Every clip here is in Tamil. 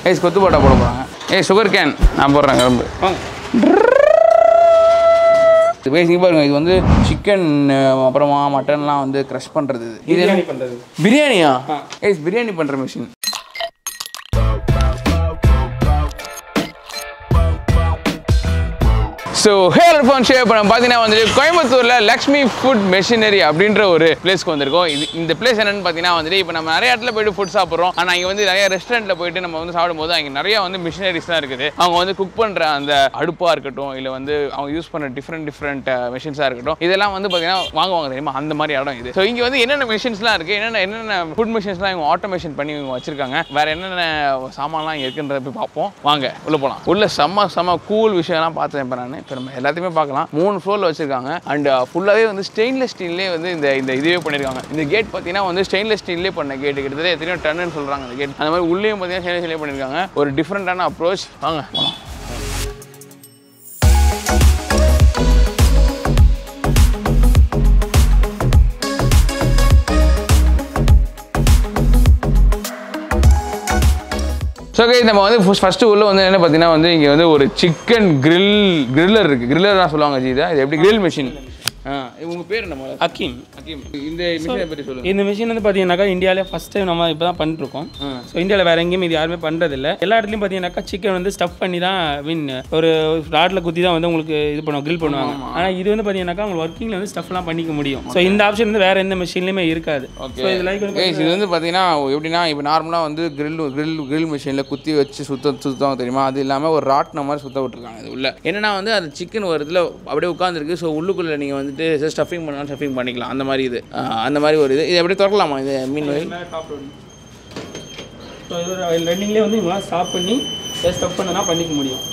ஏய் கொத்து போட்டா போட போகிறாங்க. ஏய் சுகர் கேன் நான் போடுறேன் கரும்பு. பேசிங்க பாருங்க, இது வந்து சிக்கன் அப்புறமா மட்டன்லாம் வந்து க்ரஷ் பண்ணுறது. இது பிரியாணி பண்ணுறது. பிரியாணியா? ஏய் பிரியாணி பண்ணுற machine. So here phone share பண்ண பார்த்தீங்கன்னா வந்துட்டு கோயம்புத்தூரில் லக்ஷ்மி ஃபுட் மெஷினரி அப்படின்ற ஒரு பிளேஸ்க்கு வந்திருக்கோம். இந்த பிளேஸ் என்னென்னு பார்த்தீங்கன்னா வந்துட்டு இப்போ நம்ம நிறைய இடத்துல போய்ட்டு ஃபுட் சாப்பிட்றோம். ஆனால் இங்கே வந்து நிறைய ரெஸ்டாரண்ட்டில் போய்ட்டு நம்ம வந்து சாப்பிடும்போது அங்கே நிறைய வந்து மிஷினரிஸ்லாம் இருக்குது. அவங்க வந்து குக் பண்ணுற அந்த அடுப்பாக இருக்கட்டும், இல்லை வந்து அவங்க யூஸ் பண்ணுற டிஃப்ரெண்ட் மிஷின்ஸாக இருக்கட்டும், இதெல்லாம் வந்து பார்த்தீங்கன்னா வாங்குவாங்க தெரியுமா, அந்த மாதிரி இடம் இது. ஸோ இங்கே வந்து என்னென்ன மிஷின்ஸ்லாம் இருக்குது, என்னென்ன ஃபுட் மிஷின்ஸ்லாம் இவங்க ஆட்டோமேஷன் பண்ணி இவங்க வச்சிருக்காங்க, வேறு என்னென்ன சாமான்லாம் இங்கே இருக்குன்றத போய் பார்ப்போம். வாங்க உள்ளே போகலாம். உள்ள செம்ம கூல் விஷயம்லாம் பார்த்தேன் இப்போ நான். நம்ம எல்லாத்தையுமே பார்க்கலாம். 3 ஃப்ளோரில் வச்சிருக்காங்க. அண்ட் ஃபுல்லாகவே வந்து ஸ்டெயின்லெஸ் ஸ்டீல்லே வந்து இந்த இதுவே பண்ணியிருக்காங்க. இந்த கேட் பார்த்தீங்கன்னா வந்து ஸ்டெயின்லெஸ் ஸ்டீல்லே பண்ண கேட், கிட்டத்தட்ட எத்தனையோ டன்னு சொல்கிறாங்க இந்த கேட். அந்த மாதிரி உள்ளேயும் பார்த்தீங்கன்னா ஸ்டெயின்லெஸ் ஸ்டீல்லே பண்ணியிருக்காங்க. ஒரு டிஃப்ரெண்டான அப்ரோச். வாங்க போகலாம். ஸோ கைஸ் நம்ம வந்து ஃபஸ்ட்டு உள்ள வந்து என்ன பார்த்தீங்கன்னா வந்து இங்கே வந்து ஒரு சிக்கன் கிரில்லர் இருக்குது. கிரில்லர் தான் சொல்லுவாங்க ஜி. இது எப்படி கிரில் மிஷின். உங்கள் பேர் என்ன? அக்கீம். இந்த மிஷினை பற்றி சொல்லுங்கள். இந்த மிஷின் வந்து பார்த்தீங்கன்னாக்கா இந்தியாவிலே ஃபஸ்ட் டைம் நம்ம இப்போ தான் பண்ணிருக்கோம். ஸோ இந்தியாவில் வேறு எங்கேயும் இது யாருமே பண்ணுறதில்ல. எல்லா இடத்துலையும் பார்த்தீங்கன்னாக்கா சிக்கன் வந்து ஸ்டஃப் பண்ணி தான் ஒரு ராட்டில் குத்தி தான் வந்து உங்களுக்கு இது பண்ணுவோம், கிரில் பண்ணுவாங்க. ஆனால் இது வந்து பார்த்தீங்கன்னாக்கா உங்களுக்கு ஒர்க்கிங்கில் வந்து ஸ்டஃப்லாம் பண்ணிக்க முடியும். ஸோ இந்த ஆப்ஷன் வந்து வேறு எந்த மிஷின்லையுமே இருக்காது. ஸோ இது லைக் இது வந்து பார்த்தீங்கன்னா எப்படின்னா இப்போ நார்மலாக வந்து கிரில் மிஷினில் குத்தி வச்சு சுத்தம் தெரியுமா, அது இல்லாமல் ஒரு ராட்ன மாதிரி சுத்த விட்டுருக்காங்க. இது உள்ள என்னன்னா வந்து அது சிக்கன் ஒரு இதில் அப்படியே உட்காந்துருக்கு. ஸோ உள்ளுக்குள்ளே நீங்கள் வந்துட்டு ஸ்டஃபிங் பண்ணாலும் ஸ்டஃபிங் பண்ணிக்கலாம். அந்த மாதிரி இது அந்த மாதிரி ஒரு இது எப்படி திறக்கலாமா இது? மீன் ஸோ இது ரன்னிங்லேயே வந்து இவங்களாம் ஸ்டாப் பண்ணி ஸ்டஃப் பண்ணனா பண்ணிக்க முடியும்.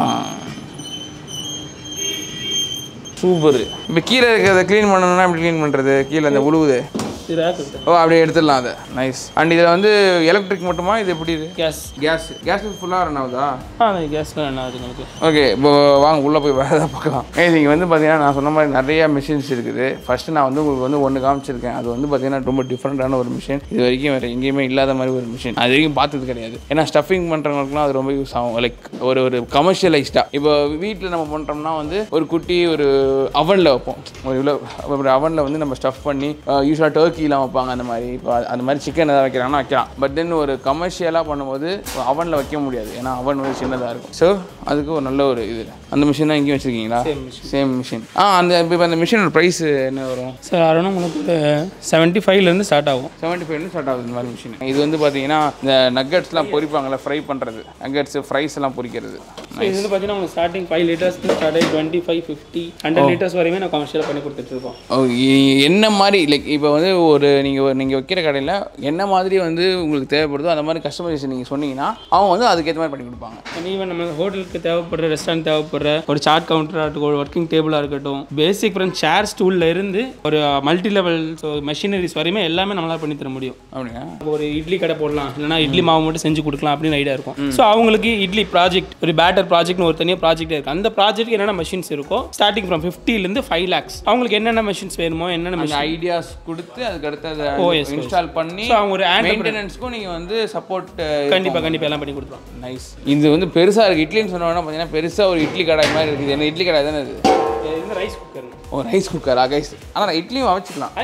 சூப்பர். இப்போ கீழே இருக்கிறத க்ளீன் பண்ணணும்னா எப்படி க்ளீன் பண்ணுறது? கீழே அந்த உழுவுது. ஓ அப்படியே எடுத்துடலாம் அதை. நைஸ். அண்ட் இதில் வந்து எலக்ட்ரிக் மட்டுமா? இது எப்படி? இது கேஸ் ஃபுல்லாக ரன் ஆகுதா? கேஸ்லாம் ரன் ஆகுது உங்களுக்கு. ஓகே இப்போ வாங்க உள்ளே போய் வேறு எதாவது பார்க்கலாம். இங்கே வந்து பார்த்தீங்கன்னா நான் சொன்ன மாதிரி நிறையா மிஷின்ஸ் இருக்குது. ஃபஸ்ட்டு நான் வந்து உங்களுக்கு வந்து ஒன்று காமிச்சிருக்கேன். அது வந்து பார்த்தீங்கன்னா ரொம்ப டிஃப்ரெண்ட்டான ஒரு மிஷின். இது வரைக்கும் வேறு எங்கேயுமே இல்லாத மாதிரி ஒரு மிஷின். அது வரைக்கும் பார்த்தது கிடையாது. ஏன்னா ஸ்டஃபிங் பண்ணுறவங்களுக்குலாம் அது ரொம்ப யூஸ் ஆகும். லைக் ஒரு கமர்ஷியலைஸ்டாக இப்போ வீட்டில் நம்ம பண்ணுறோம்னா வந்து ஒரு குட்டி ஒரு அவனில் வைப்போம். ஒரு அவனில் வந்து நம்ம ஸ்டஃப் பண்ணி யூஸ்வலாக டர்க்கிலாம் வைப்பாங்க. அந்த மாதிரி இப்போ அந்த மாதிரி சிக்கன் எதாவது வைக்கிறாங்கன்னா வைக்கலாம். பட் தென் ஒரு கமர்ஷியலாக பண்ணும்போது அவனில் வைக்க முடியாது. ஏன்னா அவன் வந்து சின்னதாக இருக்கும். ஸோ அதுக்கு ஒரு நல்ல ஒரு இது. அந்த மிஷின் தான் இங்கேயும் வச்சுருக்கீங்களா? Same machine. அந்த இப்போ அந்த மிஷினோட ப்ரைஸ் என்ன வரும் சார்? அரௌண்ட் உங்களுக்கு 75 ஸ்டார்ட் ஆகும். 75 ஸ்டார்ட் ஆகுது இந்த மாதிரி மிஷின். இது வந்து பார்த்தீங்கன்னா இந்த நக்கட்ஸ்லாம் பொரிப்பாங்கள்ல, ஃப்ரை பண்ணுறது, நக்கட்ஸ் ஃப்ரைஸ் எல்லாம் பொரிக்கிறது. இது வந்து பார்த்தீங்கன்னா உங்களுக்கு ஸ்டார்டிங் 5 லிட்டர்ஸ் ஸ்டார்ட் ஆகி 25, 50, 100 லிட்டர்ஸ் வரையுமே நான் கமர்ஷியலாக பண்ணி கொடுத்துட்ருக்கோம். என்ன மாதிரி லைக் இப்போ வந்து ஒரு நீங்கள் வைக்கிற கடையில் என்ன மாதிரி வந்து உங்களுக்கு தேவைப்படுதோ அந்த மாதிரி கஸ்டமைசேஷன் நீங்கள் சொன்னீங்கன்னா அவங்க வந்து அதுக்கேற்ற மாதிரி பண்ணி கொடுப்பாங்க. ஈவன் நம்ம ஹோட்டலுக்கு தேவைப்படுற, ரெஸ்டாரண்ட் தேவைப்படுற ஒரு சார்ட் கவுண்டராக இருக்கட்டும், ஒரு ஒர்க்கிங் டேபிளாக இருக்கட்டும், பேசிக் ஃப்ரெண்ட் சேர் ஸ்டூலில் இருந்து ஒரு மல்டி லெவல் மெஷினரிஸ் வரையுமே எல்லாமே நம்மளால் பண்ணி தர முடியும். அப்படின்னா ஒரு இட்லி கடை போடலாம், இல்லைனா இட்லி மாவு மட்டும் செஞ்சு கொடுக்கலாம் அப்படின்னு ஐடியா இருக்கும். ஸோ அவங்களுக்கு இட்லி ப்ராஜெக்ட், ஒரு பேட்டர் ப்ராஜெக்ட்னு ஒரு தனியாக ப்ராஜெக்ட் இருக்குது. அந்த ப்ராஜெக்ட் என்னென்ன மெஷின்ஸ் இருக்கோ ஸ்டார்டிங் ஃப்ரம் 50 5 lakhs அவங்களுக்கு என்னென்ன மெஷின்ஸ் வேணுமோ, என்னென்ன ஐடியாஸ் கொடுத்து அதுக்கு அடுத்து இன்ஸ்டால் பண்ணி அவங்க ஒரு மெயின்டெனன்ஸ்க்கும் நீங்கள் வந்து சப்போர்ட் கண்டிப்பாக எல்லாம் பண்ணி கொடுத்துருவோம். நைஸ். இது வந்து பெருசாக இருக்குது. இட்லின்னு சொன்னோன்னா பார்த்தீங்கன்னா பெருசாக ஒரு இட்லி கடை மாதிரி இருக்குது. என்ன இட்லி கடை தானே இது? Rice cooker. ஓ ரைஸ் குக்கரா கைஸ்? ஆனால் இட்லியும் வச்சுக்கலாம்.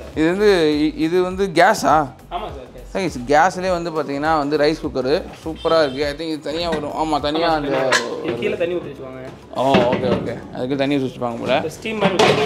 இது வந்து கேஸா? ஆமாம் சார். கேஸ்லேயே வந்து பார்த்தீங்கன்னா வந்து ரைஸ் குக்கரு சூப்பராக இருக்குது. ஐ திங்க் இது தனியாக வரும். ஆமாம் தனியாக அந்த கீழே தண்ணி ஊற்றி வச்சுவாங்க. ஓகே அதுக்கு தண்ணி ஊற்றி வச்சுப்பாங்க போல. ஸ்டீம்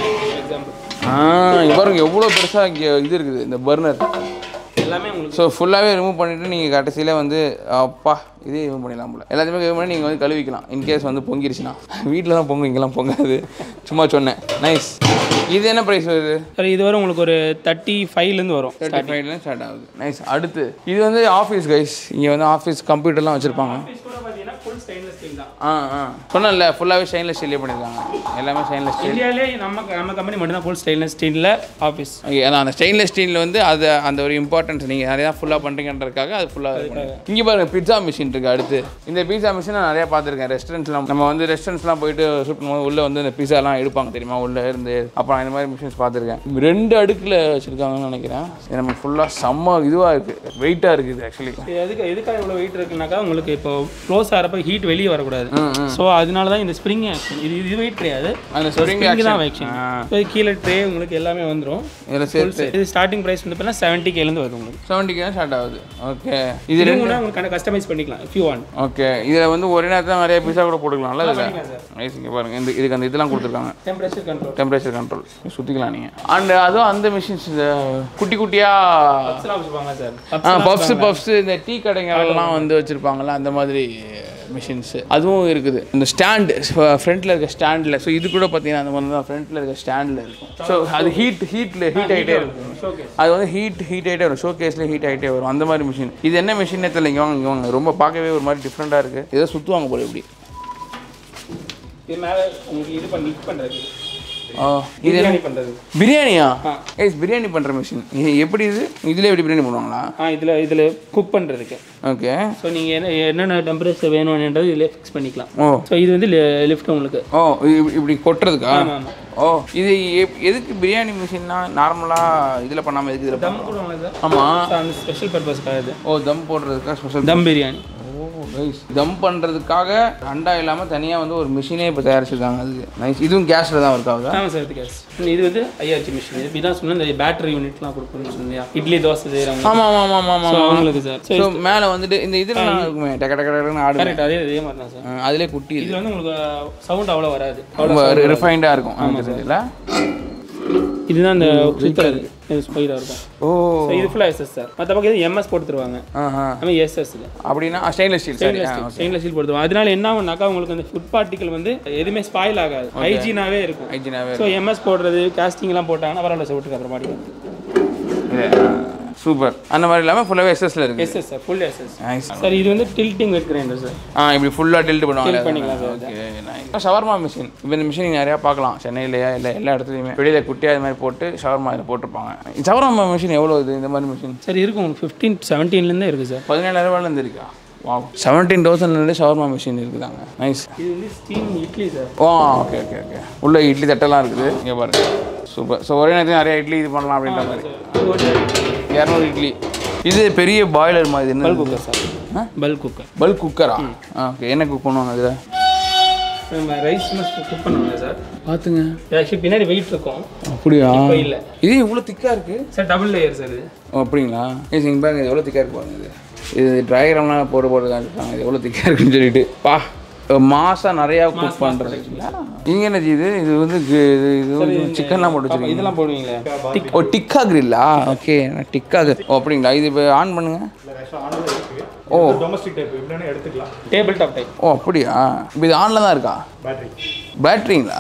எக்ஸாம்பிள் பாருங்க எவ்வளோ பெருசாக இங்கே இது இருக்குது இந்த பர்னர் எல்லாமே உங்களுக்கு. ஸோ ஃபுல்லாகவே ரிமூவ் பண்ணிவிட்டு நீங்கள் கடைசியில் வந்து அப்பா இதே ரிமூவ் பண்ணிடலாம் போல. எல்லாத்தையுமே ரிமூவ் பண்ணி நீங்கள் வந்து கழுவிக்கலாம். இன்கேஸ் வந்து பொங்கிருச்சுன்னா. வீட்டில் தான் பொங்கும், இங்கெல்லாம் பொங்காது. சும்மா சொன்னேன். நைஸ். இது என்ன ப்ரைஸ் வருது சார்? இது வரும் உங்களுக்கு ஒரு 35 வரும். 35 ஸ்டார்ட் ஆகுது. நைஸ். அடுத்து இது வந்து ஆஃபீஸ் கைஸ். இங்கே வந்து ஆஃபீஸ் கம்ப்யூட்டர்லாம் வச்சுருப்பாங்க. ஸ்டீல் தான். சொன்னல ஃபுல்லாவே ஸ்டெயின்லெஸ் ஸ்டீல்லே பண்ணிருக்காங்க. எல்லாமே ஸ்டெயின்லெஸ் ஸ்டீல். இந்தியாவிலே நம்ம கம்பெனி மட்டும் தான் ஃபுல் ஸ்டெயின்லெஸ் ஸ்டீல்ல ஆஃபீஸ். அந்த ஸ்டெயின்லெஸ் ஸ்டீல்ல வந்து அது அந்த ஒரு இம்பார்ட்டன்ஸ் நீங்க நிறைய ஃபுல்லா பண்றீங்கன்றதுக்காக அது ஃபுல்லா இங்க பாருங்க பீட்சா மிஷின் இருக்கு. அடுத்து இந்த பீட்சா மிஷின் நான் நிறைய பார்த்துருக்கேன் ரெஸ்டாரண்ட்ஸ்லாம். நம்ம வந்து ரெஸ்டாரண்ட்ஸ்லாம் போயிட்டு ஷூட் பண்ணும்போது உள்ள வந்து இந்த பீஸாலாம் எடுப்பாங்க தெரியுமா உள்ள இருந்து. அப்புறம் இந்த மாதிரி மிஷின்ஸ் பார்த்துருக்கேன். 2 அடுக்குல வச்சிருக்காங்கன்னு நினைக்கிறேன். இது நம்ம ஃபுல்லா செம்ம இதுவாக இருக்கு, வெயிட்டாக இருக்குது. ஆக்சுவலி எதுக்காக இவ்வளோ வெயிட் இருக்குனாக்கா உங்களுக்கு இப்போ க்ளோஸ் ஆகிறப்ப ஹீட் வெளியே வரக்கூடாது. ஸோ அதனால தான் இந்த ஸ்ப்ரிங் ஆக்ஷன். இது வெயிட் கிடையாது, அந்த ஸ்ப்ரிங் தான் ஆக்ஷன். கீழே ட்ரே உங்களுக்கு எல்லாமே வந்துடும். இது ஸ்டார்டிங் ப்ரைஸ் வந்து பார்த்தீங்கன்னா 70K வருது. உங்களுக்கு 70K ஸ்டார்ட் ஆகுது. ஓகே, இது உங்களுக்கு கஸ்டமைஸ் பண்ணிக்கலாம் இஃப் யூ வாண்ட். ஓகே, இதில் வந்து ஒரே நேரத்தில் நிறைய பீஸா கூட போட்டுக்கலாம்ல. நைஸ். இங்கே பாருங்க இதுக்கு அந்த இதெல்லாம் கொடுத்துருக்காங்க. டெம்பரேச்சர் கண்ட்ரோல் சுற்றிக்கலாம் நீங்கள். அண்ட் அதுவும் அந்த மிஷின்ஸ் இந்த குட்டி குட்டியாக பப்ஸ் இந்த டீ கடைங்கெல்லாம் வந்து வச்சுருப்பாங்கள்ல அந்த மாதிரி மிஷின்ஸு அதுவும் இருக்குது. இந்த ஸ்டாண்டு ஃப்ரண்ட்டில் இருக்க ஸ்டாண்டில். ஸோ இது கூட பார்த்தீங்கன்னா அந்த மாதிரி தான் ஃப்ரண்ட்டில் இருக்க ஸ்டாண்டில் இருக்கும். ஸோ அது ஹீட் ஆகிட்டே இருக்கும். அது வந்து ஹீட் ஆகிட்டே வரும். ஷோ கேஸில் ஹீட் ஆகிட்டே வரும் அந்த மாதிரி மிஷின். இது என்ன மிஷினே தெரியல. இங்கே வாங்க ரொம்ப பார்க்கவே ஒரு மாதிரி டிஃப்ரெண்ட்டாக இருக்குது. ஏதோ சுற்றுவாங்க போல இப்படி. இது மேலே உங்களுக்கு இது பண்ணி மிக்ஸ் பண்ணுறது. இது பிரியாணியா? பிரியாணி பண்ற மிஷின். எப்படி இது இதுல எப்படி பிரியாணி பண்ணுவாங்களா? இதுல குக் பண்றதுக்கு. ஓகே, ஸோ நீங்கள் என்னென்ன டெம்பரேச்சர் வேணும்ன்றது இதில் ஃபிக்ஸ் பண்ணிக்கலாம். ஸோ இது வந்து லிஃப்ட் உங்களுக்கு. இப்படி கொட்டுறதுக்கா? இது எதுக்கு பிரியாணி மிஷின்னா நார்மலாக இதில் பண்ணாமல் எதுக்கு இதில் தம் போடுவாங்க சார்? ஆமாம், அந்த ஸ்பெஷல் பர்பஸ்க்காக இது. தம் போடுறதுக்காக ஸ்பெஷல் தம் பிரியாணி. தம் பண்ணுறதுக்காக அண்டா இல்லாமல் தனியாக வந்து ஒரு மிஷினே இப்போ தயாரிச்சிருக்காங்க. அதுக்கு நைஸ். இதுவும் கேஸில் தான் இருக்காங்க. ஆமாம் சார், இது கேஸ். இது வந்து IRC மிஷின். இப்படிதான் சொன்னால் இந்த பேட்டரி யூனிட்லாம் கொடுக்கணும்னு சொன்னியா, இட்லி தோசை செய்கிறாங்க. ஆமாம் அவங்களுக்கு சார். ஸோ மேலே வந்துட்டு இந்த இதெல்லாம் இருக்குமே டக்கு டக்குன்னு ஆடு. கரெக்ட், அதே மாதிரி தான் சார். அதிலே குட்டி. இது வந்து உங்களுக்கு சவுண்ட் அவ்வளோ வராது, அவ்வளோ ரிஃபைண்டாக இருக்கும். ஆமாம், இதுதான் இந்த சுத்துறது. இது ஸ்பைடாக இருக்கும். இது ஃபுல்லாக SS சார். மற்ற பக்கம் இது MS போட்டு தருவாங்க. நம்ம SS அப்படின்னா ஸ்டெயின்லெஸ் ஸ்டீல் போட்டுருவாங்க. அதனால என்ன ஆகும்னாக்கா உங்களுக்கு அந்த ஃபுட் பார்ட்டிகல் வந்து எதுவுமே ஸ்பாயில் ஆகாது, ஹைஜீனாகவே இருக்கும். ஸோ MS போடுறது காஸ்டிங்லாம் போட்டாங்கன்னா பரவாயில்ல சார், விட்டுருக்கு அப்புறம் மாட்டிக்கும். சூப்பர். அந்த மாதிரி இல்லாமல் ஃபுல்லாகவே எஸ்எஸ்ல இருக்கு. SS sir, full SS sir. இது வந்து டில்ட்டிங் வெட் கிரைண்டர் சார். இப்படி ஃபுல்லாக டில்ட் பண்ணுவாங்க. பண்ணிக்கலாம் sir. Okay, nice. Shawarma machine. இப்போ இந்த மிஷின் நிறையா பார்க்கலாம் சென்னையிலையா இல்லை எல்லா இடத்துலையுமே. வெளியில் குட்டியாக இது மாதிரி போட்டு ஷவர்மா இதில் போட்டிருப்பாங்க. ஷவர்மா மிஷின் எவ்வளோ இது இந்த மாதிரி மிஷின்? சார் இருக்கும் 15-17 இருக்குது சார். 17,000 இருக்கா? வாவ், 17,000 ஷவர்மா மிஷின் இருக்குதாங்க. நைஸ். இது வந்து ஸ்டீம் இட்லி சார். ஓகே. உள்ள இட்லி தட்டெல்லாம் இருக்குது. இங்கே பாருங்க, சூப்பர். ஸோ ஒரே நேரத்தில் நிறைய இட்லி இது பண்ணலாம் அப்படின்ற மாதிரி. 200 இட்லி. இது பெரிய பாய்லர் மாதிரி. என்ன பல்க் குக்கர் சார்? பல்க் குக்கரா? ஓகே, என்ன குக் பண்ணுவாங்க அதில்? ரைஸ் குக் பண்ணுவாங்க சார். பார்த்துங்க, ஆக்சுவலி பின்னாடி வெயிட் இருக்கும். அப்படியா? இல்லை, இது இவ்வளோ திக்காக இருக்குது சார். டபுள் லேயர் சார் இது. அப்படிங்களா? இங்கே பாருங்க, இது எவ்வளோ திக்காக இருக்கு பாருங்க. இது டயக்ராம்லாம் போட்டு காமிச்சிருக்காங்க இது எவ்வளோ திக்காக இருக்குன்னு சொல்லிட்டு. மாசம் நிறையா குக் பண்ணுறது. நீங்கள் என்ன இது வந்து இது சிக்கன்லாம் போட்டு வச்சுருக்கீங்க. இதெல்லாம் போடுவீங்களா? டிக்கா கிரில்லா? Okay, tikka grill. அப்படிங்களா? இது இப்போ ஆன் பண்ணுங்க. டொமஸ்டிக் டைப் இப்படினே எடுத்துக்கலாம். Table top type. அப்படியா? இப்போ இது ஆன்ல தான் இருக்கா? பேட்டரிங்களா?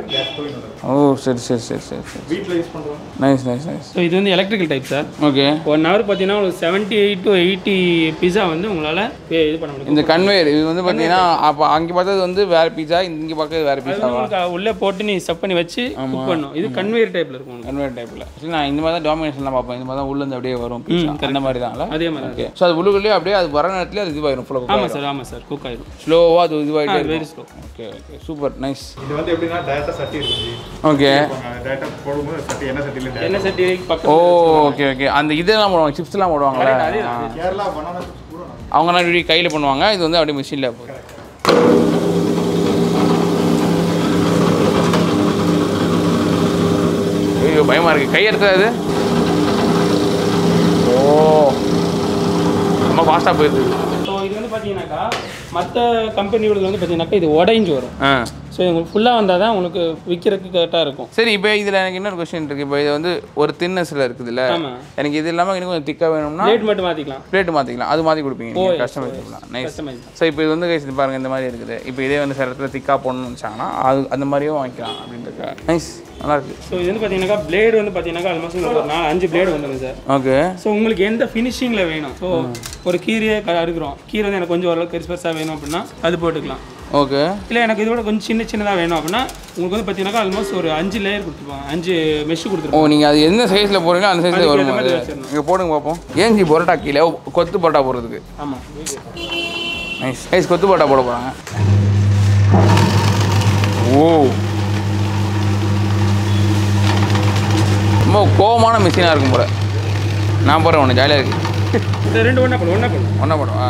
சரி. வீட்டில் யூஸ் பண்ணுறோம். நைஸ். ஸோ இது வந்து electrical type sir. Okay, 1 hour பார்த்தீங்கன்னா ஒரு 78 to 80 பீஸா வந்து உங்களால் இது பண்ண முடியும். இந்த கன்வேயர் இது வந்து பார்த்தீங்கன்னா அப்போ அங்கே பார்த்தது வந்து வேறு பீஸா, இங்கே பார்க்கறது வேறு பீஸா. உள்ளே போட்டு நீ ஸ்டப் பண்ணி வச்சு குக் பண்ணணும். இது கன்வேயர் டைப்பில் இருக்கும். கன்வேயர் டைப்பில் நான் இந்த மாதிரி தான் டாமினேஷன்லாம் பார்ப்பேன். இந்த மாதிரி தான் உள்ளேருந்து அப்படியே வரும் பீஸா. அந்த மாதிரி தான். அதே மாதிரி. ஓகே, ஸோ அது உள்ளுக்குள்ளேயே அப்படியே அது வர நேரத்தில் அது இதுவாயிரும் ஃபுல்லாக. ஆமாம் சார் குக் ஆயிடும். ஸ்லோவாக அது இதுவாகிட்டு very slow. Okay, super, nice. இது வந்து எப்படின்னா டேட்டா சட்டி இருக்கு. ஓகே, டேட்டா போடும்போது சட்டி என்ன சட்டி பக்கம். ஓகே. அந்த இதெல்லாம் போடுவாங்க, சிப்ஸ்லாம் போடுவாங்களா? கேரளா பனானா சிப்ஸ் கூட அவங்கலாம் இப்படி கையில் பண்ணுவாங்க. இது வந்து அப்படியே மிஷினில் போகுது. ஐயோ, பயமாக இருக்குது. கை எடுத்தாது. ரொம்ப ஃபாஸ்ட்டாக போயிடுது. ஸோ இது வந்து பார்த்தீங்கன்னாக்கா மற்ற கம்பெனியோட வந்து பார்த்தீங்கன்னாக்கா இது உடைஞ்சு வரும். ஸோ உங்களுக்கு ஃபுல்லாக வந்தால் தான் உங்களுக்கு விற்கிறதுக்கு கரெக்டாக இருக்கும். சரி, இப்போ இதில் எனக்கு இன்னொரு கொஸ்டின் இருக்குது. இப்போ இது வந்து ஒரு தின்னஸில் இருக்குதுல்ல, எனக்கு இது இல்லாமல் எனக்கு கொஞ்சம் திக்காக வேணும்னா பிளேட் மட்டும் மாற்றிக்கலாம். பிளேட் மாற்றிக்கலாம், அது மாற்றி கொடுப்பீங்க கஸ்டமைஸ் பண்ணலாம். நைஸ். ஸோ இப்போ இது வந்து இது பாருங்கள் இந்த மாதிரி இருக்குது. இப்போ இதே வந்து சில இடத்துல திக்காக போடணும்னு வச்சாங்கன்னா அது அந்த மாதிரியும் வாங்கிக்கலாம் அப்படின்ட்டு. நைஸ், நல்லா இருக்குது. ஸோ இது வந்து பார்த்தீங்கன்னாக்கா பிளேடு வந்து பார்த்தீங்கன்னாக்கா ஆல்மோஸ்ட் உங்களுக்கு 4-5 பிளேடு வந்துடுங்க சார். ஓகே. ஸோ உங்களுக்கு எந்த ஃபினிஷிங்கில் வேணும்? ஸோ ஒரு கீரையே இருக்கிறோம், கீரை வந்து எனக்கு கொஞ்சம் ஓரளவுக்கு பெருசாக வேணும் அப்படின்னா அது போட்டுக்கலாம். ஓகே. இல்லை எனக்கு இதோட கொஞ்சம் சின்னதாக வேணும் அப்படின்னா உங்களுக்கு வந்து பார்த்தீங்கன்னா ஆல்மோஸ்ட் ஒரு 5 லேயர் கொடுத்துருப்பாங்க, 5 மெஷ் கொடுத்துருப்பாங்க. நீங்கள் அது எந்த சைஸில் போகிறீங்களோ அந்த சைஸில் வரும். இங்கே போடுங்க பார்ப்போம். ஏஞ்சி பரோட்டா கீழே கொத்து பரோட்டா போடுறதுக்கு. ஆமாம், நைஸ் கொத்து பரோட்டா போட போகிறாங்க. ஓ, ரொம்ப கோவமான மிஷினாக இருக்கும் போல. நான் போடுறேன், ஒன்று ஜாலியாக இருக்குது. 2 ஒன்றா போடுவா.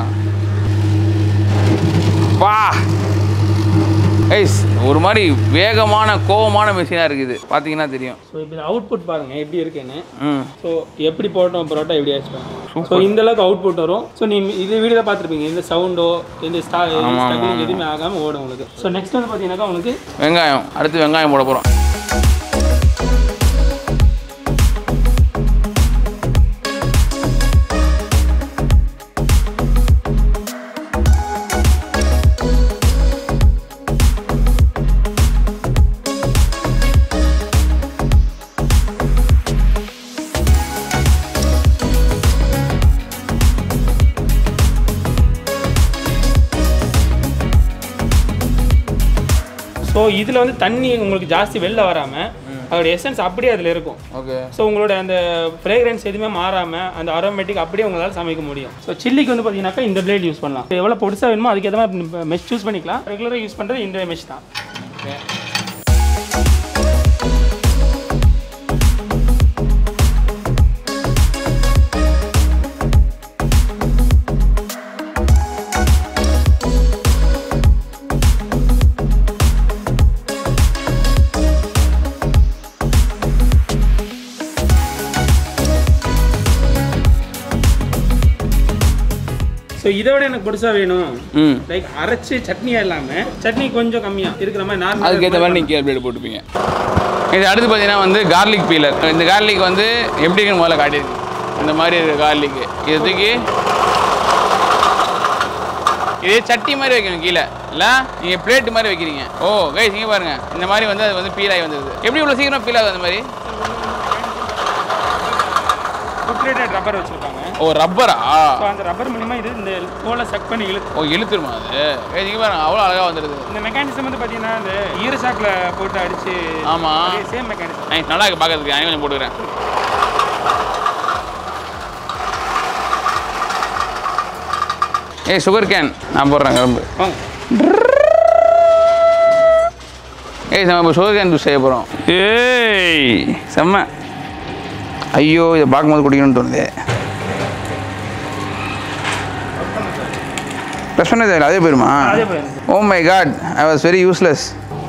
வா ஐஸ், ஒரு மாதிரி வேகமான கோவமான மிஷினாக இருக்குது, பார்த்தீங்கன்னா தெரியும். ஸோ இப்போ அவுட்புட் பாருங்கள் எப்படி இருக்குன்னு. ஸோ எப்படி போட்டோம் பரோட்டா எப்படி ஆச்சு. ஸோ இந்த அளவுக்கு அவுட்புட் வரும். ஸோ நீங்கள் இது வீடியோ பார்த்துருப்பீங்க, இந்த சவுண்டோ இந்த எதுவுமே ஆகாமல் ஓடும் உங்களுக்கு. ஸோ நெக்ஸ்ட் வந்து பார்த்தீங்கன்னாக்கா உங்களுக்கு வெங்காயம், அடுத்து வெங்காயம் போட போகிறோம். ஸோ இதில் வந்து தண்ணி உங்களுக்கு ஜாஸ்தி வெளில வராமல் அதோட எசன்ஸ் அப்படியே அதில் இருக்கும். ஓகே. ஸோ உங்களோட அந்த ஃப்ரேக்ரன்ஸ் எதுவுமே மாறாமல் அந்த அரோமேட்டிக் அப்படியே உங்களால் சமைக்க முடியும். ஸோ சில்லிக்கு வந்து பார்த்தீங்கன்னாக்கா இந்த பிளேட் யூஸ் பண்ணலாம். எவ்வளோ பொடிசாக வேணுமோ அதுக்கேற்ற மாதிரி மெஷ் சூஸ் பண்ணிக்கலாம். ரெகுலராக யூஸ் பண்ணுறது இந்த மெஷ் தான். ஓகே. ஸோ இதோட எனக்கு பொடிசாக வேணும், லைக் அரைச்சி சட்னியாக இல்லாமல் சட்னி கொஞ்சம் கம்மியாக இருக்கிற மாதிரி நார்மல், அதுக்கேற்ற மாதிரி நீங்கள் பிளேட் போட்டுப்பீங்க. இது அடுத்து பார்த்தீங்கன்னா வந்து கார்லிக் பீலர். இந்த கார்லிக் வந்து எப்படி இருக்குன்னு முதல்ல காட்டியிருக்கு. இந்த மாதிரி இருக்குது கார்லிக்கு. இதுக்கு இதே சட்டி மாதிரி வைக்கணும் கீழே, இல்லை நீங்கள் பிளேட்டு மாதிரி வைக்கிறீங்க. ஓ கைஸ் இங்கே பாருங்கள், இந்த மாதிரி வந்து அது வந்து பீல் ஆகி வந்துடுது. எப்படி இவ்வளோ சீக்கிரம் பீல் ஆகுது அந்த மாதிரி? ரப்பர் வச்சுருக்காங்க. ஓ ரப்பரா? ஸோ அந்த ரப்பர் மூலிமா இது இந்த தோலை சக் பண்ணி இழுத்து. ஓ இழுத்துருமா அது? இங்கே பாருங்க அவ்வளோ அழகாக வந்துடுது. இந்த மெக்கானிசம் வந்து பார்த்தீங்கன்னா இந்த ஈரசாக்கில் போட்டு அடிச்சு. ஆமாம், சேம் மெக்கானிசம். நைஸ், நல்லா இருக்கு பார்க்கறதுக்கு. நான் கொஞ்சம் போட்டுக்கிறேன். ஏய் சுகர் கேன் நான் போடுறேன் கரும்பு. ஏய் நம்ம இப்போ சுகர் கேன் ஜூஸ் செய்ய போகிறோம். ஏய் செம்ம. ஐயோ இதை பார்க்கும்போது குடிக்கணும்னு தோணுது. ப்ளஸ் பண்ணது அதே போயிருமா? Oh my god, I was very useless.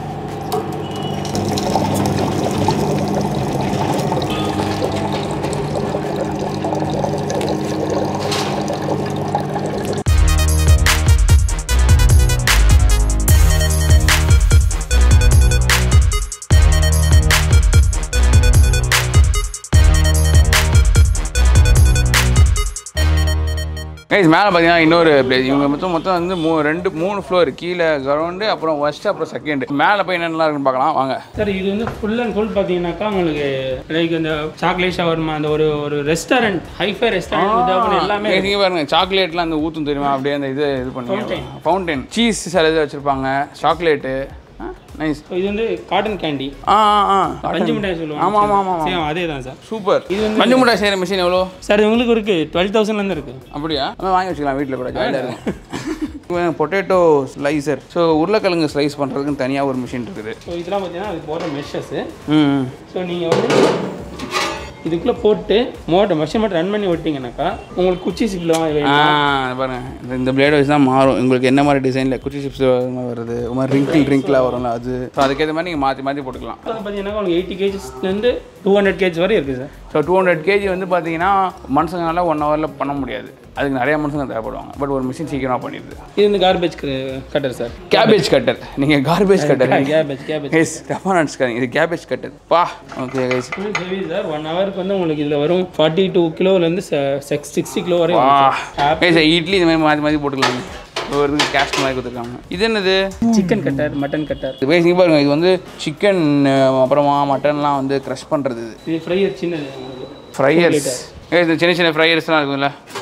Guys மேலே பார்த்தீங்கன்னா இன்னொரு பிளேஸ். இவங்க மொத்தம் வந்து 3 ஃப்ளோர். கீழே கிரவுண்டு, அப்புறம் ஃபர்ஸ்ட், அப்புறம் செகண்ட். மேலே போய் என்னென்னலாம் இருக்குன்னு பார்க்கலாம் வாங்க. சார் இது வந்து ஃபுல் அண்ட் ஃபுல் பார்த்தீங்கன்னாக்கா உங்களுக்கு லைக் இந்த சாக்லேட் ஷவர்மா, அந்த ஒரு ரெஸ்டாரண்ட், ஹைஃபை ரெஸ்டாரண்ட் எல்லாமே. இங்கே பாருங்க, சாக்லேட்லாம் அந்த ஊற்றும் தெரியுமா, அப்படியே அந்த இது பண்ணி ஃபவுண்டைன் சீஸ் சில இது வச்சுருப்பாங்க, சாக்லேட்டு. நைஸ். இது வந்து காட்டன் கேண்டி. பஞ்சு மிட்டாய் சொல்லுவாங்க. ஆமாம் அதே தான் சார். சூப்பர். இது வந்து பஞ்சு மிட்டாய் செய்கிற மிஷின் எவ்வளோ சார்? உங்களுக்கு இருக்குது 12,000 இருக்குது. அப்படியா? வாங்கி வச்சுக்கலாம் வீட்டில் கூட, ஜாலியாக இருக்கும். Potato slicer. ஸோ உருளைக்கிழங்கு ஸ்லைஸ் பண்ணுறதுக்குன்னு தனியாக ஒரு மிஷின் இருக்குது. ஸோ இதெல்லாம் பார்த்தீங்கன்னா அது போடுற மெஷர்ஸு. ஸோ நீங்கள் வந்து இதுக்குள்ளே போட்டு மெஷர்மெண்ட் ரன் பண்ணி விட்டிங்கனாக்கா உங்களுக்கு குச்சி சிப்லாம் பாருங்கள். இந்த பிளேட் வைஸ் தான் மாறும். உங்களுக்கு என்ன மாதிரி டிசைனில் குச்சி சிப்ஸ் வருது, ஒரு மாதிரி ரிங்கிளாக வரும்ல அது. ஸோ அதுக்கேற்ற மாதிரி நீங்கள் மாற்றி போட்டுக்கலாம். அது பார்த்தீங்கன்னா உங்களுக்கு 80 kgsலேருந்து 200 kg வரை இருக்குது சார். ஸோ 200 kg வந்து பார்த்தீங்கன்னா மனுஷங்களால் 1 ஹவரில் பண்ண முடியாது. அதுக்கு நிறைய மனுஷங்க தேவைப்படுவாங்க. பட் ஒரு மிஷின் சீக்கிரமாக பண்ணிடுது. இது வந்து garbage cutter sir. Cabbage cutter. நீங்கள் கார்பேஜ் கட்டர் கேபேஜ் எஸ் தப்பாக நினச்சிக்காதீங்க. இது கேபேஜ் கட்டர். பா ஓகே கைஸ். Heavy sir. 1 ஹவருக்கு வந்து உங்களுக்கு இதில் வரும் 42 கிலோலேருந்து 60 கிலோ வரை. இட்லி இந்த மாதிரி மாற்றி போட்டுக்கலாம். ஒரு கேஸ்ட் மாதிரி கொடுத்துருக்காங்க. இது என்னது? Chicken cutter, mutton cutter. பேசிங்க பாருங்க, இது வந்து சிக்கன் அப்புறமா மட்டன்லாம் வந்து க்ரஷ் பண்ணுறது. இது ஃப்ரையர். சின்ன ஃப்ரையர்ஸ். இது சின்ன ஃப்ரையர்ஸ்லாம் இருக்குங்களா?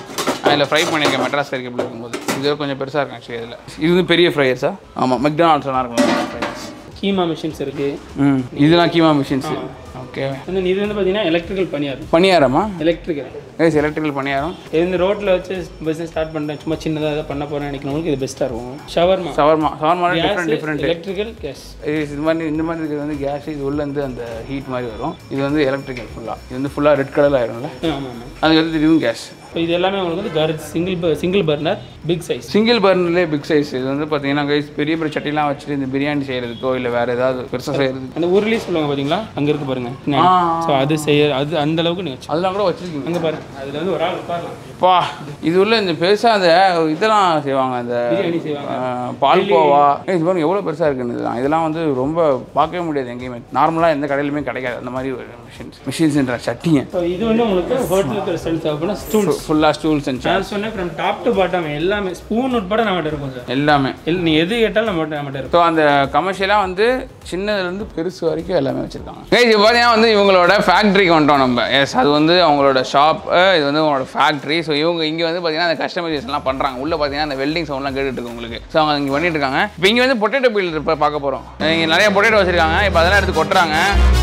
அதில் ஃப்ரை பண்ணியிருக்கேன் மெட்ராஸ் கறி கப்பில் இருக்கும்போது. இது கொஞ்சம் பெருசாக இருக்கும் ஆக்சுவலி இதில். இது வந்து பெரிய ஃப்ரையர்ஸா? ஆமாம், மெக்டானல்ட்ஸ்லாம் இருக்கும் ஃப்ரையர்ஸ். கீமா மிஷின்ஸ் இருக்குது. இதெல்லாம் கீமா மிஷின்ஸு. ஓகே. இது வந்து பார்த்தீங்கன்னா எலக்ட்ரிக்கல் பணியாரமா? எலக்ட்ரிக்கல் பணியாரம். இது இந்த ரோட்டில் வச்சு பிஸ்னஸ் ஸ்டார்ட் பண்ணுறேன், சும்மா சின்னதாக எதாவது பண்ண போகிறேன் நினைக்கிறவங்களுக்கு இது பெஸ்ட்டாக இருக்கும். Shawarma different electrical gas. இந்த மாதிரி இருக்கிறது வந்து கேஸ். இது உள்ளேருந்து அந்த ஹீட் மாதிரி வரும். இது வந்து எலக்ட்ரிக்கல் ஃபுல்லாக. இது வந்து ஃபுல்லாக ரெட் கலரில் ஆயிரும்ல. ஆமாம். அதுக்கு வந்து இதுவும் கேஸ். இப்போ இது எல்லாமே உங்களுக்கு வந்து single burner big size. Single பர்னர்லேயே பிக் சைஸ். இது வந்து பார்த்தீங்கன்னா கைஸ் பெரிய பெரிய சட்டிலாம் வச்சுட்டு இந்த பிரியாணி செய்கிறதுக்கோ இல்லை வேறு ஏதாவது பெருசாக செய்கிறது. அந்த உருளி சொல்லுவாங்க பார்த்தீங்களா, அங்கே இருக்கு பாருங்க. ஸோ அது அது அந்த அளவுக்கு நீங்கள் அதெல்லாம் கூட வச்சுருக்கீங்க. அங்கே பாருங்க, அதில் வந்து ஒரு ஆள் உட்காரலாம். பா இது உள்ள இந்த பெருசாக அந்த இதெல்லாம் செய்வாங்க, அந்த பிரியாணி செய்வாங்க, பால்கோவா. இது பாருங்க எவ்வளோ பெருசாக இருக்குன்னு. இதெல்லாம் வந்து ரொம்ப பார்க்கவே முடியாது எங்கேயுமே. நார்மலாக எந்த கடையிலுமே கிடைக்காது அந்த மாதிரி ஒரு மிஷின்ஸ்ன்ற சட்டிங்க. ஸோ இது வந்து உங்களுக்கு ஹோட்டலுக்கு ரெஸ்டாரண்ட் தேவைப்படும். ஸ்டூல்ஸ் ஃபுல்லாக ஸ்டூல்ஸ் அண்ட் சேர்ஸ் சொன்னேன். ஃப்ரம் டாப் டு பாட்டம் எல்லாமே ஸ்பூன் உட்பட நம்மகிட்ட இருக்கும் சார். எல்லாமே நீ எது கேட்டாலும் நம்மகிட்ட இருக்கும். ஸோ அந்த கமர்ஷியலாக வந்து சின்னதுலேருந்து பெருசு வரைக்கும் எல்லாமே வச்சுருக்காங்க. இது பார்த்தீங்கன்னா வந்து இவங்களோட ஃபேக்ட்ரிக்கு வந்துட்டோம் நம்ம. எஸ், அது வந்து அவங்களோட ஷாப், இது வந்து அவங்களோட ஃபேக்ட்ரி. ஸோ இவங்க இங்கே வந்து பார்த்தீங்கன்னா அந்த கஸ்டமைசேஷன்லாம் பண்ணுறாங்க. உள்ளே பார்த்தீங்கன்னா அந்த வெல்டிங் சவுண்ட்லாம் கேட்டுட்டு இருக்கு உங்களுக்கு. ஸோ அவங்க இங்கே பண்ணிட்டு இருக்காங்க. இப்போ இங்கே வந்து பொட்டேட்டோ பீல் இப்போ பார்க்க போகிறோம். இங்கே நிறைய பொட்டேட்டோ வச்சுருக்காங்க. இப்போ அதெல்லாம் எடுத்து கொட்டுறாங்க.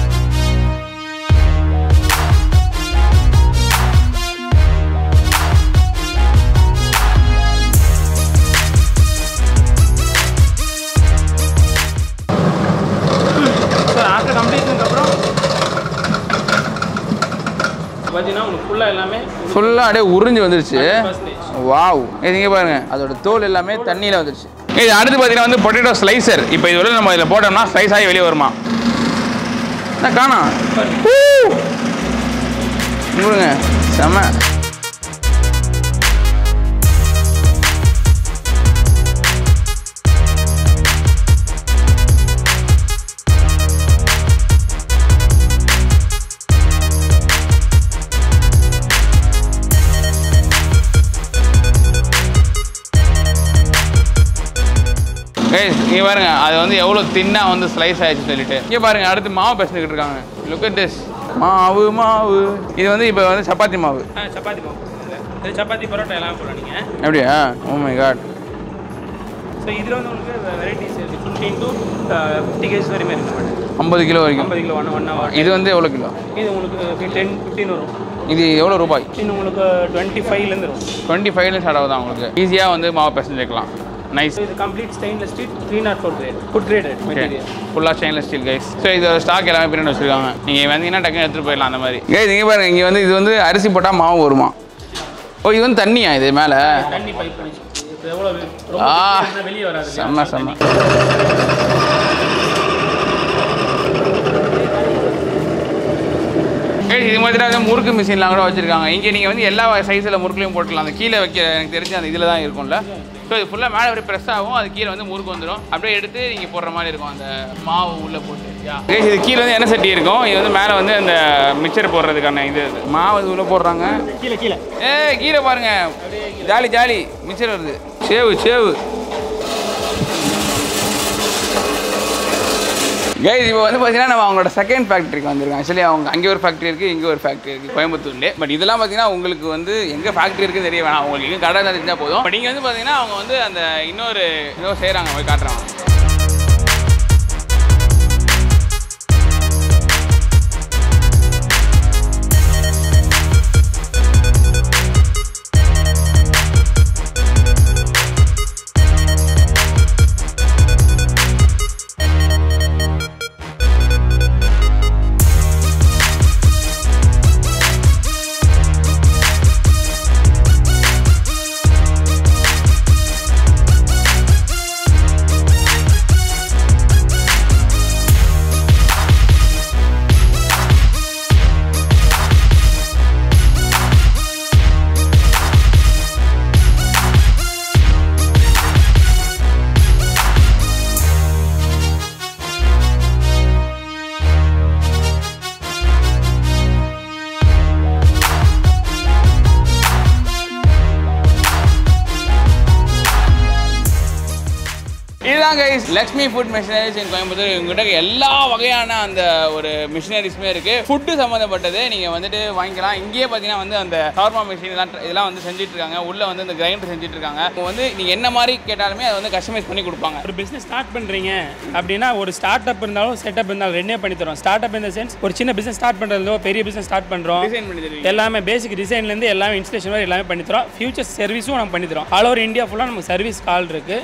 ஃபுல்லாக அப்படியே உறிஞ்சு வந்துருச்சு. வாவ், இது பாருங்க, அதோட தோல் எல்லாமே தண்ணியில் வந்துருச்சு. இது அடுத்து பார்த்தீங்கன்னா வந்து பொட்டேட்டோ ஸ்லைசர். இப்போ இது நம்ம இதில் போட்டோம்னா ஸ்லைஸ் ஆகி வெளியே வருமா? காணா கொடுங்க, செம்ம. இங்கே பாருங்க, அது வந்து எவ்வளோ தின்னாக வந்து ஸ்லைஸ் ஆயிடுச்சு சொல்லிட்டு. இங்கே பாருங்க, அடுத்து மாவு பேசிக்கிட்டு இருக்காங்க. Look at this. மாவு இது வந்து இப்போ வந்து சப்பாத்தி மாவு. சப்பாத்தி மாவு, சப்பாத்தி பரோட்டா எல்லாம் போடுறோம் நீங்கள். அப்படியா? ஓ மை காட். ஸோ இதில் வந்து உங்களுக்கு வெரைட்டிஸ் 15 to 50 kg வரையுமே இருக்கு. 50 கிலோ வரைக்கும். 50 கிலோ 1 hour. இது வந்து எவ்வளோ கிலோ? இது உங்களுக்கு 10-15 வரும். இது எவ்வளோ ரூபாய்? இது உங்களுக்கு 25லேருந்து வரும். 25ல ஸ்டார்ட் ஆகுது உங்களுக்கு. ஈஸியாக வந்து மாவு பிசைஞ்சிக்கலாம். நைஸ். இது complete stainless steel 304 grade food graded material. ஃபுல்லாக ஸ்டெயின்லெஸ் ஸ்டீல் கைஸ். ஸோ இது ஸ்டாக் எல்லாமே பின்னாடி வச்சுருக்காங்க. நீங்கள் வந்தீங்கன்னா டக்குன்னு எடுத்துகிட்டு போயிடலாம் அந்த மாதிரி. கைஸ் இங்கே பாருங்க, இங்கே வந்து இது வந்து அரிசி போட்டால் மாவு வருமா? ஓ, இது வந்து தண்ணியா? இது மேலே தண்ணி பைப் பண்ணி எவ்வளோ வெளியே வராது. செம்ம. இது மாதிரி தான் முறுக்கு மிஷின்லாம் கூட வச்சுருக்காங்க. இங்கே நீங்கள் வந்து எல்லா சைஸில் முறுக்குலையும் போட்டுக்கலாம். அந்த கீழே வைக்க எனக்கு தெரிஞ்சு அந்த இதில் தான் இருக்கும்ல. ஸோ இது ஃபுல்லாக மேலே அப்படியே ப்ரெஸ் ஆகும். அது கீழே வந்து முறுக்கு வந்துடும். அப்படியே எடுத்து நீங்கள் போடுற மாதிரி இருக்கும். அந்த மாவு உள்ளே போட்டு இது கீழே வந்து எண்ணெய் சட்டி இருக்கும். இது வந்து மேலே வந்து அந்த மிக்சர் போடுறதுக்கான இது மாவு இது உள்ளே போடுறாங்க. கீழே பாருங்க, ஜாலி மிக்சர் வருது. சேவு கைஸ். இப்போ வந்து பார்த்தீங்கன்னா நம்ம அவங்களோட செகண்ட் ஃபேக்ட்ரிக்கு வந்திருக்கோம். ஆக்சுவலி அவங்க அங்கே ஒரு ஃபேக்ட்ரி இருக்குது, இங்கே ஒரு ஃபேக்ட்ரி இருக்குது கோயம்புத்தூர்லேயே. பட் இதெல்லாம் பார்த்தீங்கன்னா உங்களுக்கு வந்து எங்கே ஃபேக்ட்ரி இருக்குன்னு தெரிய வேணாம். உங்களுக்கு எங்கே கடை தெரிஞ்சால் போதும். பட் இங்கே வந்து பார்த்தீங்கன்னா அவங்க வந்து அந்த இன்னொரு செய்கிறாங்க, போய் காட்டுறாங்க. இதுதான் guys Lakshmi food machineries in Coimbatore. இவங்ககிட்ட எல்லா வகையான அந்த ஒரு மிஷினரிஸுமே இருக்கு. ஃபுட்டு சம்மந்தப்பட்டது நீங்கள் வந்துட்டு வாங்கிக்கலாம். இங்கேயே பார்த்தீங்கன்னா வந்து அந்த ஷவர்மா மிஷின் இதெல்லாம் வந்து செஞ்சுட்டு இருக்காங்க. உள்ள வந்து இந்த கிரைண்டர் செஞ்சுட்டு இருக்காங்க. இப்போ வந்து நீங்கள் என்ன மாதிரி கேட்டாலுமே அதை வந்து கஸ்டமைஸ் பண்ணி கொடுப்பாங்க. ஒரு பிஸ்னஸ் ஸ்டார்ட் பண்ணுறீங்க அப்படின்னா ஒரு ஸ்டார்ட் அப் இருந்தாலும் செட்டப் இருந்தாலும் ரெண்டே பண்ணி தரோம். ஸ்டார்ட் அப் இந்த சென்ஸ் ஒரு சின்ன பிஸ்னஸ் ஸ்டார்ட் பண்ணுறதோ பெரிய பிஸ்னஸ் ஸ்டார்ட் பண்ணுறோம். டிசைன் பண்ணி தருவீங்க. எல்லாமே பேசிக் டிசைன்லேருந்து எல்லாமே இன்ஸ்டலேஷன் வரை எல்லாமே பண்ணி தரோம். ஃபியூச்சர் சர்வீஸும் நம்ம பண்ணி தரோம். ஆல் ஓவர் இந்தியா ஃபுல்லாக நமக்கு சர்வீஸ் கால் இருக்கு.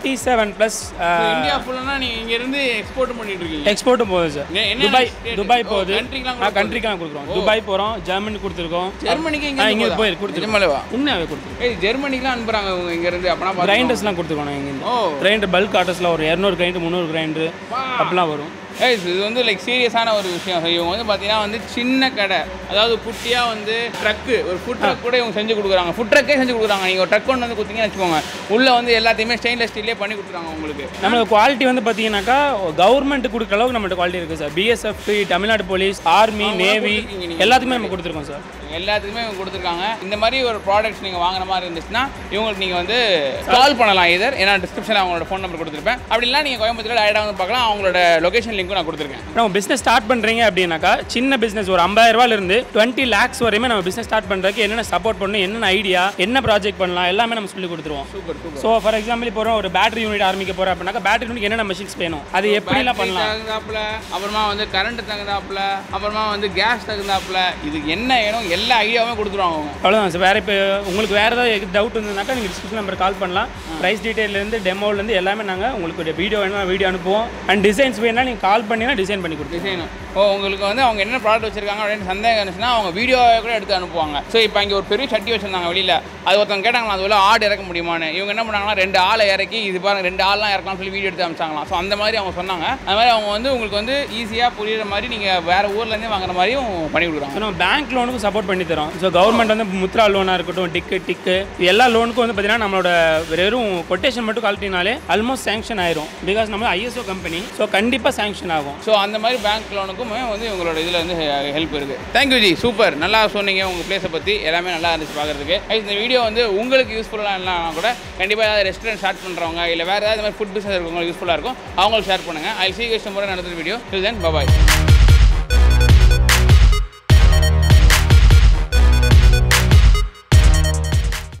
97+ இந்தியா ஃபுல்லாக நீங்கள் இங்கேருந்து எக்ஸ்போர்ட் பண்ணிட்டு இருக்கீங்க. எக்ஸ்போர்ட்டும் போகுது சார். துபாய் போகுது. கண்ட்ரிக்கெலாம் கொடுக்குறோம். துபாய் போகிறோம், ஜெர்மனி கொடுத்துருக்கோம். ஜெர்மனிக்கு இங்கே போய் கொடுத்துருக்கோம். உண்மையாகவே கொடுத்துருக்கோம். ஜெர்மனிக்குலாம் அனுப்புறாங்க இங்கேருந்து. அப்பனா கிரைண்டர்ஸ்லாம் கொடுத்துருக்கோம். இங்கேருந்து கிரைண்டர் பல்க் ஆர்டர்ஸில் ஒரு 200 கிரைண்டர் 300 கிரைண்டர் அப்படிலாம் வரும். இது வந்து லைக் சீரியஸான ஒரு விஷயம். இவங்க வந்து பார்த்தீங்கன்னா வந்து சின்ன கடை, அதாவது குட்டியாக வந்து ட்ரக்கு, ஒரு ஃபுட் ட்ரக் கூட இவங்க செஞ்சு கொடுக்குறாங்க. ஃபுட் ட்ரக்கே செஞ்சு கொடுக்குறாங்க. நீங்கள் ஒரு ட்ரக் கொண்டு வந்து கொடுத்தீங்கன்னு வச்சுக்கோங்க, உள்ளே வந்து எல்லாத்தையுமே ஸ்டெயின்லெஸ் ஸ்டீல்லே பண்ணி கொடுத்துறாங்க உங்களுக்கு. நம்மளுக்கு குவாலிட்டி வந்து பார்த்தீங்கன்னாக்கா கவர்மெண்ட் கொடுக்குற அளவுக்கு நம்மள்ட்ட குவாலிட்டி இருக்குது sir. BSF, Tamil Nadu police, army, navy எல்லாத்துக்குமே நம்ம கொடுத்துருக்கோம் சார். எல்லாத்துக்குமே இவங்க கொடுத்துருக்காங்க. இந்த மாதிரி ஒரு ப்ராடக்ட்ஸ் நீங்கள் வாங்குற மாதிரி இருந்துச்சுன்னா இவங்களுக்கு நீங்கள் வந்து கால் பண்ணலாம். இதர் ஏன்னா டிஸ்கிரிப்ஷனில் அவங்களோட ஃபோன் நம்பர் கொடுத்துருப்பேன். அப்படிலாம் நீங்கள் கோயம்புத்தூரில் டேரெக்டாக வந்து பார்க்கலாம். அவங்களோட லொகேஷன் லிங்க்கும் நான் கொடுத்துருக்கேன். நம்ம பிஸ்னஸ் ஸ்டார்ட் பண்ணுறீங்க அப்படின்னாக்கா சின்ன பிஸ்னஸ் ஒரு 50,000 ரூபாயிலிருந்து 20 lakhs வரையுமே நம்ம பிஸ்னஸ் ஸ்டார்ட் பண்ணுறதுக்கு என்னென்ன சப்போர்ட் பண்ணணும், என்னென்ன ஐடியா, என்ன ப்ராஜெக்ட் பண்ணலாம் எல்லாமே நம்ம சொல்லி கொடுத்துருவோம். சூப்பர். ஸோ ஃபார் எக்ஸாம்பிள் இப்போ ஒரு பேட்டரி யூனிட் ஆரம்பிக்க போகிறோம் அப்படின்னாக்கா பேட்டரி யூனிட் என்னென்ன மிஷின்ஸ் வேணும், அது எப்படிலாம் பண்ணலாம், தகுந்தாப்புல, அப்புறமா வந்து கரண்ட் தகுந்தாப்புல, அப்புறமா வந்து கேஸ் தகுந்தாப்புல, இதுக்கு என்ன வேணும் எல்லா ஐடியாவுமே கொடுத்துருவாங்க. அவ்வளோதான் சார். வேறு இப்போ உங்களுக்கு வேறு ஏதாவது டவுட் இருந்ததுனாக்கா நீங்கள் டிஸ்கிரிப்ஷன் நம்பர் கால் பண்ணலாம். ப்ரைஸ் டீட்டெயிலேருந்து டெமோலேருந்து எல்லாமே நாங்கள் உங்களுக்கு வீடியோ வேணுமா வீடியோ அனுப்புவோம். அண்ட் டிசைன்ஸ் வேணும்னா நீங்கள் கால் பண்ணினா டிசைன் பண்ணி கொடுத்து டிசைனும் உங்களுக்கு வந்து அவங்க என்ன ப்ராடக்ட் வச்சிருக்காங்க அப்படின்னு சந்தேகம் இருந்துச்சுன்னா அவங்க வீடியோவை கூட எடுத்து அனுப்புவாங்க. ஸோ இப்போ இங்கே ஒரு பெரிய சட்டி வச்சிருந்தாங்க வெளியில். அது ஒருத்தவங்க கேட்டாங்களா அது ஆடு இறக்க முடியுமான்னு. இவங்க என்ன பண்ணாங்கன்னா 2 ஆளை இறக்கி இது பாருங்க 2 ஆள்லாம் இறக்கலாம்னு சொல்லி வீடியோ எடுத்து அனுப்பிச்சாங்களாம். ஸோ அந்த மாதிரி அவங்க சொன்னாங்க. அது மாதிரி அவங்க வந்து உங்களுக்கு வந்து ஈஸியாக புரியுற மாதிரி நீங்கள் வேறு ஊர்லேருந்தே வாங்குற மாதிரியும் பண்ணி கொடுக்குறாங்க. ஸோ நம்ம பேங்க் லோனுக்கும் சப்போர்ட் பண்ணி தரோம். ஸோ கவர்மெண்ட் வந்து முத்ரா லோனாக இருக்கட்டும், டிக்கு எல்லா லோனுக்கும் வந்து பார்த்தீங்கன்னா நம்மளோட வெறும் கொட்டேஷன் மட்டும் கால்ட்டினாலே ஆல்மோஸ்ட் சேங்ஷன் ஆயிரும். பிகாஸ் நம்ம ISO கம்பெனி. ஸோ கண்டிப்பாக சேங்ஷன் ஆகும். ஸோ அந்த மாதிரி பேங்க் லோனுக்குமே வந்து இவங்களோட இதில் வந்து ஹெல்ப் இருக்குது. Thank you ji, super. நல்லா சொன்னீங்க உங்கள் பிளேஸை பற்றி. எல்லாமே நல்லா இருந்துச்சு பார்க்குறதுக்கு. இந்த வீடியோ வந்து உங்களுக்கு யூஸ்ஃபுல்லாக இல்லைனா கூட கண்டிப்பாக ஏதாவது ரெஸ்டாரண்ட் ஸ்டார்ட் பண்ணுறவங்க இல்லை வேறு ஏதாவது மாதிரி ஃபுட் பிஸ்னஸ் இருக்கவங்க யூஸ்ஃபுல்லாக இருக்கும். அவங்களுக்கு ஷேர் பண்ணுங்கள். I see you tomorrow another video. Till then, bye bye.